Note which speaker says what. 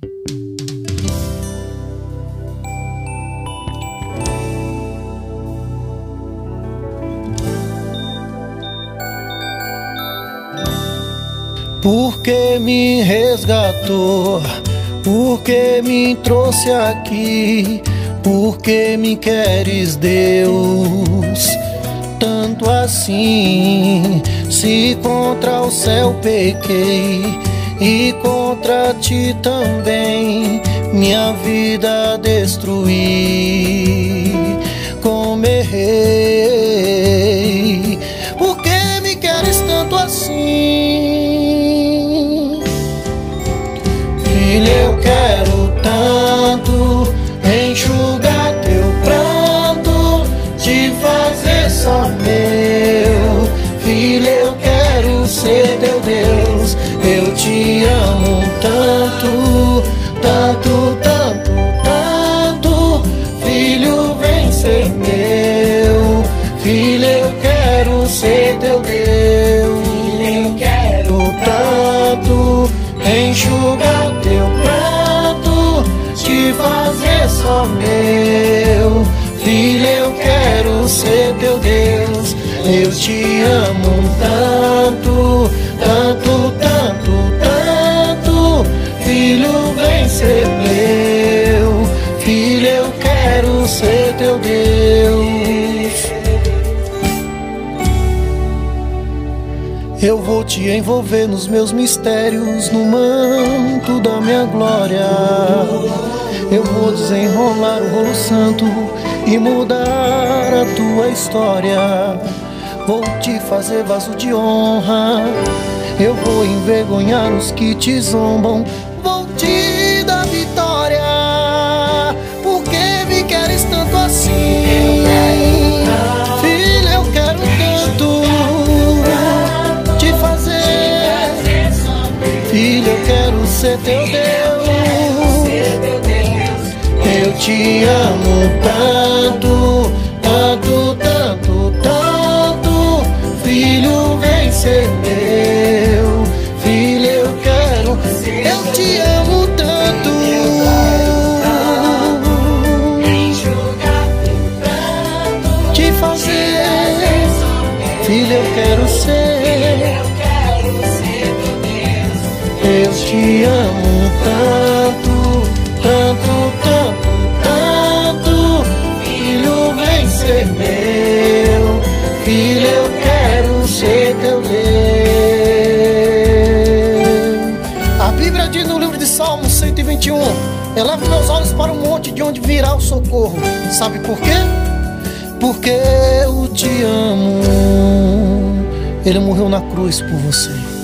Speaker 1: Porque me resgatou, porque me trouxe aqui, porque me queres, Deus, tanto assim. Se contra o céu pequei e contra ti também minha vida destruí, como errei, porque me queres tanto assim? Filho, eu quero tanto enxugar teu pranto, te fazer só meu. Filho, eu quero ser teu Deus, eu te amo tanto, tanto, tanto, tanto. Filho, vem ser meu. Filho, eu quero ser teu Deus. Filho, eu quero tanto enxugar teu pranto, te fazer só meu. Filho, eu quero ser teu Deus, eu te amo tanto, tanto, tanto, tanto. Filho, vem ser meu. Filho, eu quero ser teu Deus. Eu vou te envolver nos meus mistérios, no manto da minha glória. Eu vou desenrolar o rolo santo e mudar a tua história. Vou te fazer vaso de honra, eu vou envergonhar os que te zombam. Vou te dar vitória, porque me queres tanto assim. Filho, eu quero tanto te fazer. Filho, eu quero ser teu Deus, eu te amo tanto, tanto, tanto, tanto. Filho, vem ser meu. Filho, eu quero, eu te amo tanto. Te fazer. Filho, eu quero ser. Eu te amo tanto, tanto, tanto, tanto. Filho, vem ser meu. Filho, eu quero ser teu Deus. A Bíblia diz no livro de Salmos 121: eleva meus olhos para o monte, de onde virá o socorro. Sabe por quê? Porque eu te amo. Ele morreu na cruz por você.